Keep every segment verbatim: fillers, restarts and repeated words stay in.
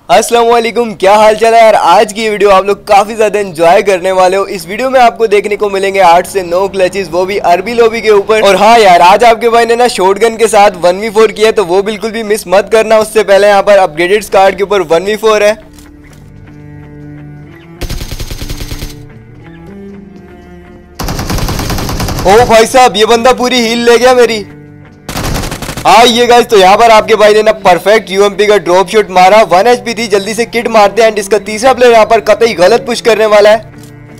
अस्सलाम वालेकुम, क्या हाल चाल है यार। आज की वीडियो आप लोग काफी ज्यादा एंजॉय करने वाले हो। इस वीडियो में आपको देखने को मिलेंगे आठ से नौ क्लचेस, वो भी अरबी लॉबी के ऊपर। और हाँ यार, आज आपके भाई ने ना शॉटगन के साथ वन वी फोर किया, तो वो बिल्कुल भी मिस मत करना। उससे पहले यहाँ पर अपग्रेडेड स्क्वाड के ऊपर वन वी फोर है। ओ भाई साहब, ये बंदा पूरी हील ले गया मेरी। हाँ ये गाइस, तो यहाँ पर आपके भाई ने ना परफेक्ट यूएमपी का ड्रॉप शॉट मारा। वन एचपी थी, जल्दी से किट मारते हैं। एंड इसका तीसरा प्लेयर यहाँ पर कतई गलत पुश करने वाला है।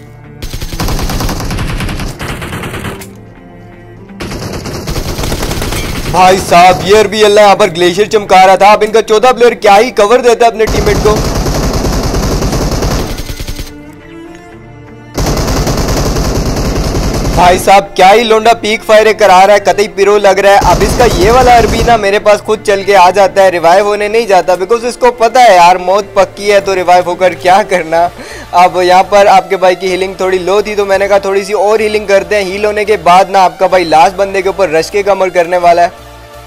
भाई साहब, ये अरबी अल्लाह यहाँ पर ग्लेशियर चमका रहा था। अब इनका चौथा प्लेयर क्या ही कवर देता है अपने टीममेट को। भाई साहब, क्या ही लोंडा पीक फायर करा रहा है, कतई पिरो लग रहा है। अब इसका ये वाला अरबी ना मेरे पास खुद चल के आ जाता है, रिवाइव होने नहीं जाता, बिकॉज इसको पता है यार मौत पक्की है, तो रिवाइव होकर क्या करना। अब यहाँ पर आपके भाई की हीलिंग थोड़ी लो थी, तो मैंने कहा थोड़ी सी और हीलिंग करते हैं। हील होने के बाद ना आपका भाई लास्ट बंदे के ऊपर रश के कमर करने वाला है।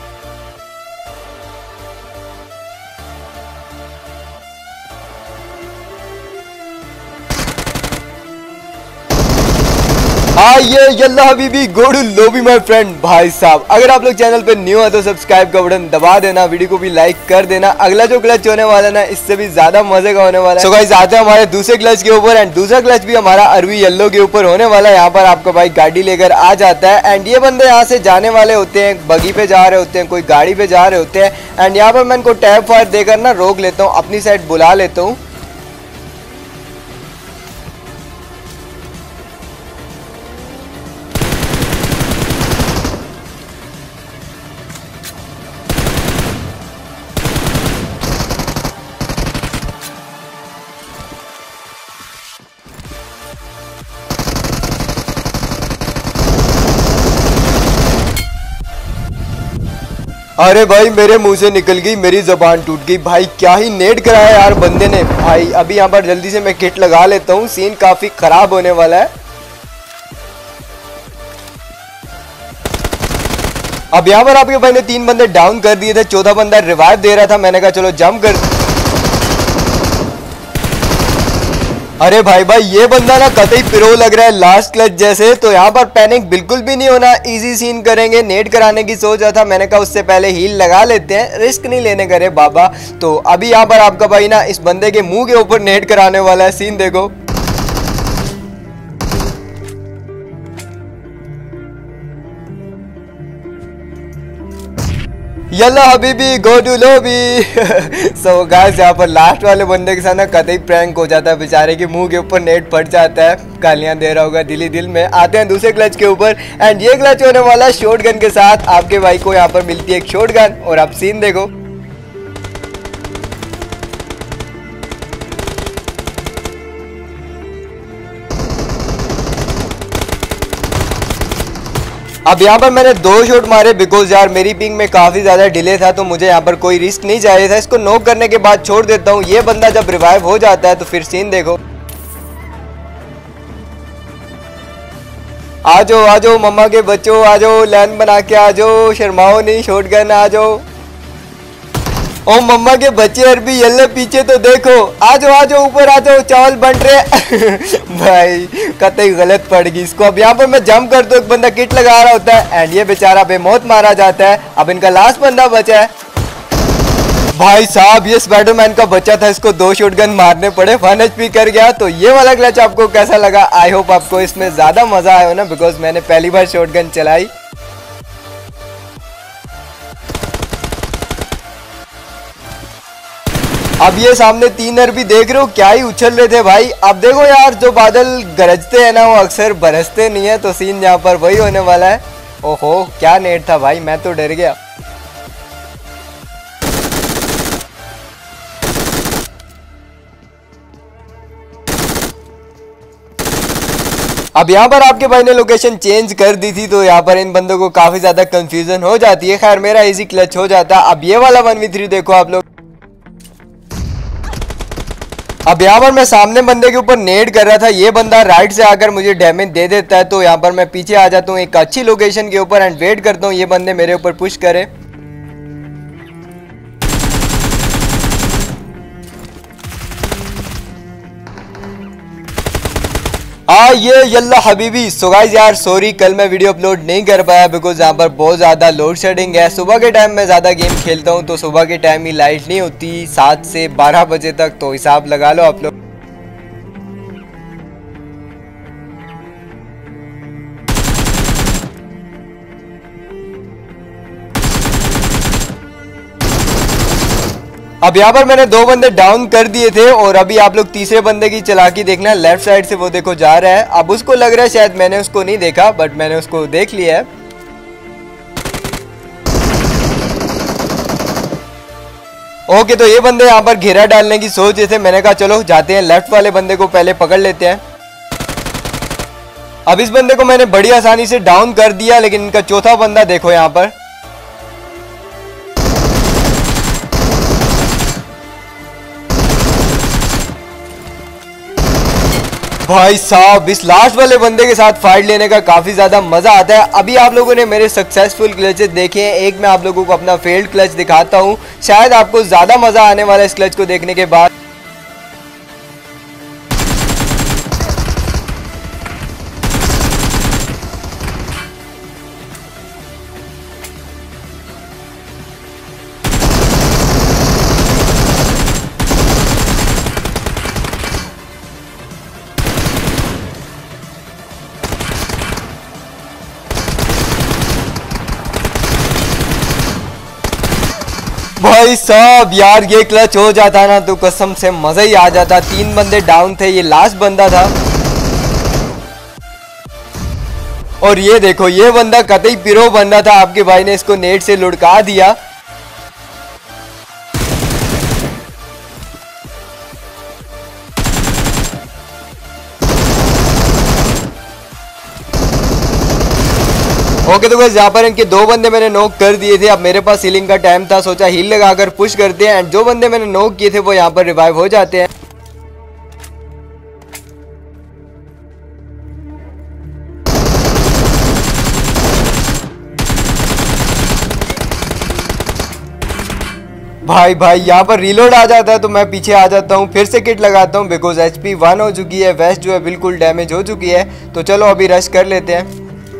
हाँ ये यल्ला हबीबी गोडू लोबी माय फ्रेंड। भाई साहब, अगर आप लोग चैनल पे न्यू है तो सब्सक्राइब का बटन दबा देना, वीडियो को भी लाइक कर देना। अगला जो क्लच होने वाला ना, इससे भी ज्यादा मजे का होने वाला है। सो गाइस, आते हैं हमारे दूसरे क्लच के ऊपर। एंड दूसरा क्लच भी हमारा अरबी येलो के ऊपर होने वाला है। यहाँ पर आपका भाई गाड़ी लेकर आ जाता है। एंड ये बंदे यहाँ से जाने वाले होते हैं, बगी पे जा रहे होते हैं, कोई गाड़ी पे जा रहे होते हैं। एंड यहाँ पर मैं इनको टैप फायर देकर ना रोक लेता हूँ, अपनी साइड बुला लेता हूँ। अरे भाई, मेरे मुंह से निकल गई, मेरी जबान टूट गई। भाई क्या ही नेट कराया यार बंदे ने। भाई अभी यहाँ पर जल्दी से मैं किट लगा लेता हूँ, सीन काफी खराब होने वाला है। अब यहाँ पर आपके भाई ने तीन बंदे डाउन कर दिए थे, चौथा बंदा रिवाइव दे रहा था। मैंने कहा चलो जंप कर। अरे भाई भाई, ये बंदा ना कतई पिरो लग रहा है लास्ट क्लच जैसे। तो यहाँ पर पैनिक बिल्कुल भी नहीं होना, इजी सीन करेंगे। नेट कराने की सोच रहा था, मैंने कहा उससे पहले हील लगा लेते हैं, रिस्क नहीं लेने करे बाबा। तो अभी यहाँ पर आपका भाई ना इस बंदे के मुंह के ऊपर नेट कराने वाला है। सीन देखो। यल्ला हबीबी go to lobby. So guys, यहाँ पर लास्ट वाले बंदे के साथ ना कतई प्रैंक हो जाता है, बेचारे के मुंह के ऊपर नेट फट जाता है, गालियां दे रहा होगा दिली दिल में। आते हैं दूसरे क्लच के ऊपर। एंड ये क्लच होने वाला है शॉटगन के साथ। आपके भाई को यहाँ पर मिलती है एक शॉटगन, और आप सीन देखो। अब यहाँ पर मैंने दो शॉट मारे, बिकॉज यार मेरी पिंग में काफी ज्यादा डिले था, तो मुझे यहाँ पर कोई रिस्क नहीं चाहिए था। इसको नॉक करने के बाद छोड़ देता हूँ। ये बंदा जब रिवाइव हो जाता है तो फिर सीन देखो। आ जाओ आ जाओ मम्मा के बच्चों, आ जाओ लाइन बना के आ जाओ, शर्माओ नहीं, शॉटगन आ जाओ। ओ मम्मा के बच्चे अरबी येल्लो, पीछे तो देखो, आ जाओ आ जाओ, ऊपर आ जाओ, चावल बन रहे। भाई कतई गलत पड़ गई इसको। अब यहाँ पर मैं जंप कर दो, एक बंदा किट लगा रहा होता है। एंड ये बेचारा बेमौत मारा जाता है। अब इनका लास्ट बंदा बचा है। भाई साहब, ये स्पाइडरमैन का बच्चा था, इसको दो शॉटगन मारने पड़े, वन एचपी कर गया। तो ये वाला क्लच आपको कैसा लगा? आई होप आपको इसमें ज्यादा मजा आया हो ना, बिकॉज मैंने पहली बार शॉटगन चलाई। अब ये सामने तीन अरबी देख रहे हो, क्या ही उछल रहे थे भाई। अब देखो यार, जो बादल गरजते हैं ना वो अक्सर बरसते नहीं है, तो सीन यहाँ पर वही होने वाला है। ओहो, क्या नेट था भाई, मैं तो डर गया। अब यहाँ पर आपके भाई ने लोकेशन चेंज कर दी थी, तो यहाँ पर इन बंदों को काफी ज्यादा कंफ्यूजन हो जाती है। खैर मेरा इजी क्लच हो जाता। अब ये वाला वन वी थ्री देखो आप लोग। अब यहाँ पर मैं सामने बंदे के ऊपर नेड कर रहा था, ये बंदा राइट से आकर मुझे डैमेज दे देता है। तो यहाँ पर मैं पीछे आ जाता हूँ एक अच्छी लोकेशन के ऊपर एंड वेट करता हूँ ये बंदे मेरे ऊपर पुश करे। हाँ ये यल्ला हबीबी। सो गाइस यार सॉरी कल मैं वीडियो अपलोड नहीं कर पाया बिकॉज यहाँ पर बहुत ज़्यादा लोड शेडिंग है। सुबह के टाइम मैं ज़्यादा गेम खेलता हूँ तो सुबह के टाइम ही लाइट नहीं होती सात से बारह बजे तक, तो हिसाब लगा लो आप लोग। अब यहाँ पर मैंने दो बंदे डाउन कर दिए थे और अभी आप लोग तीसरे बंदे की चालाकी देखना, लेफ्ट साइड से वो देखो जा रहा है। अब उसको लग रहा है शायद मैंने उसको नहीं देखा बट मैंने उसको देख लिया है। ओके तो ये बंदे यहाँ पर घेरा डालने की सोच रहे थे, मैंने कहा चलो जाते हैं लेफ्ट वाले बंदे को पहले पकड़ लेते हैं। अब इस बंदे को मैंने बड़ी आसानी से डाउन कर दिया, लेकिन इनका चौथा बंदा देखो यहाँ पर। भाई साहब इस लास्ट वाले बंदे के साथ फाइट लेने का काफी ज्यादा मजा आता है। अभी आप लोगों ने मेरे सक्सेसफुल क्लचेस देखे हैं, एक मैं आप लोगों को अपना फेल्ड क्लच दिखाता हूं, शायद आपको ज्यादा मजा आने वाला है इस क्लच को देखने के बाद। भाई साहब यार ये क्लच हो जाता ना तो कसम से मजा ही आ जाता। तीन बंदे डाउन थे, ये लास्ट बंदा था। और ये देखो ये बंदा कतई पिरो बंदा था, आपके भाई ने इसको नेट से लुढ़का दिया। ओके तो गाइस यहाँ पर इनके दो बंदे मैंने नॉक कर दिए थे। अब मेरे पास हीलिंग का टाइम था, सोचा हील लगाकर पुश करते हैं एंड जो बंदे मैंने नॉक किए थे वो यहाँ पर रिवाइव हो जाते हैं। भाई भाई यहाँ पर रीलोड आ जाता है तो मैं पीछे आ जाता हूँ, फिर से किट लगाता हूँ बिकॉज एचपी वन हो चुकी है, वेस्ट जो है बिल्कुल डैमेज हो चुकी है। तो चलो अभी रश कर लेते हैं।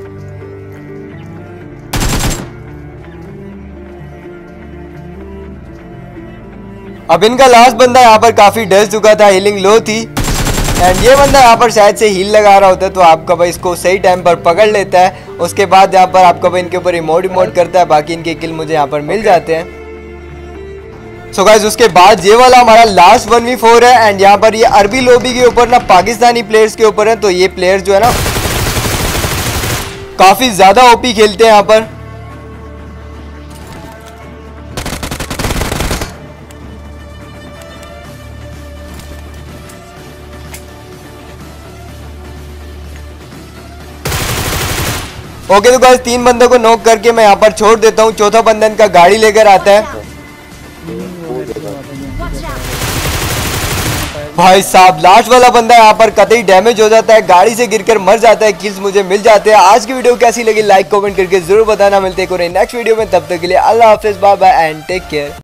अब इनका लास्ट बंदा यहाँ पर काफी डर चुका था, हीलिंग लो थी एंड ये बंदा यहाँ पर शायद से हील लगा रहा होता है तो आपका भाई इसको सही टाइम पर पकड़ लेता है। उसके बाद यहाँ पर आपका भाई इनके ऊपर इमोट इमोट करता है, बाकी इनके किल मुझे यहाँ पर मिल जाते हैं। सो गाइस उसके बाद ये वाला हमारा लास्ट वन वी फोर है एंड यहाँ पर ये अरबी लोबी के ऊपर ना पाकिस्तानी प्लेयर्स के ऊपर है। तो ये प्लेयर जो है ना काफी ज्यादा ओपी खेलते हैं यहाँ पर। ओके तो गाइस तीन बंदों को नॉक करके मैं यहाँ पर छोड़ देता हूँ, चौथा बंदा इनका गाड़ी लेकर आता है। भाई साहब लास्ट वाला बंदा यहाँ पर कतई डैमेज हो जाता है, गाड़ी से गिरकर मर जाता है, किल्स मुझे मिल जाते हैं। आज की वीडियो कैसी लगी लाइक कमेंट करके जरूर बताना। मिलते हैं नेक्स्ट वीडियो में, तब तक के लिए अल्लाह हाफिज, bye bye and take care.